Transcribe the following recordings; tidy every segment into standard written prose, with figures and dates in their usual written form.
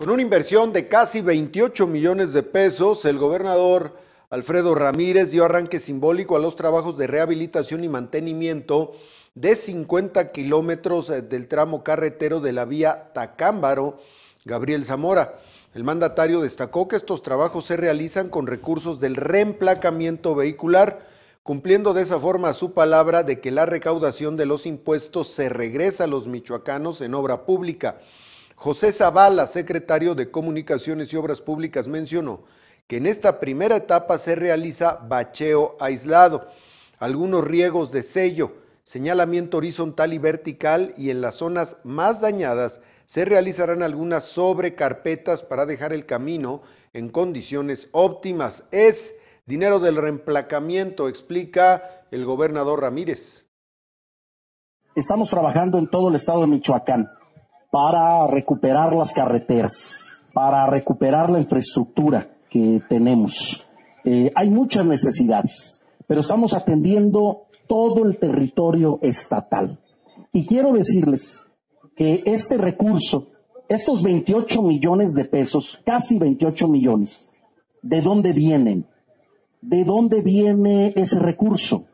Con una inversión de casi 28 millones de pesos, el gobernador Alfredo Ramírez dio arranque simbólico a los trabajos de rehabilitación y mantenimiento de 50 kilómetros del tramo carretero de la vía Tacámbaro-Gabriel Zamora. El mandatario destacó que estos trabajos se realizan con recursos del reemplacamiento vehicular, cumpliendo de esa forma su palabra de que la recaudación de los impuestos se regresa a los michoacanos en obra pública. José Zavala, secretario de Comunicaciones y Obras Públicas, mencionó que en esta primera etapa se realiza bacheo aislado, algunos riegos de sello, señalamiento horizontal y vertical, y en las zonas más dañadas se realizarán algunas sobrecarpetas para dejar el camino en condiciones óptimas. Es dinero del reemplacamiento, explica el gobernador Ramírez. Estamos trabajando en todo el estado de Michoacán para recuperar las carreteras, para recuperar la infraestructura que tenemos. Hay muchas necesidades, pero estamos atendiendo todo el territorio estatal. Y quiero decirles que este recurso, estos 28 millones de pesos, casi 28 millones, ¿de dónde vienen? ¿De dónde viene ese recurso?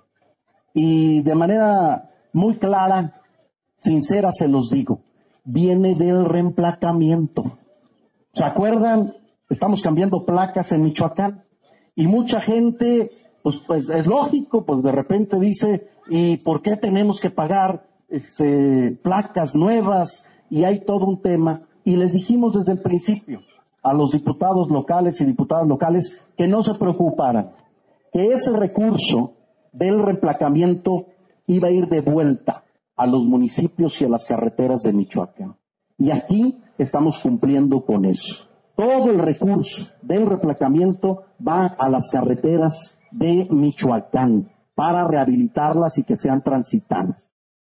Y de manera muy clara, sincera se los digo, viene del reemplacamiento. ¿Se acuerdan? Estamos cambiando placas en Michoacán y mucha gente, pues es lógico, pues de repente dice, ¿y por qué tenemos que pagar placas nuevas? Y hay todo un tema. Y les dijimos desde el principio a los diputados locales y diputadas locales que no se preocuparan, que ese recurso del reemplacamiento iba a ir de vuelta a los municipios y a las carreteras de Michoacán. Y aquí estamos cumpliendo con eso. Todo el recurso del reemplacamiento va a las carreteras de Michoacán para rehabilitarlas y que sean transitadas.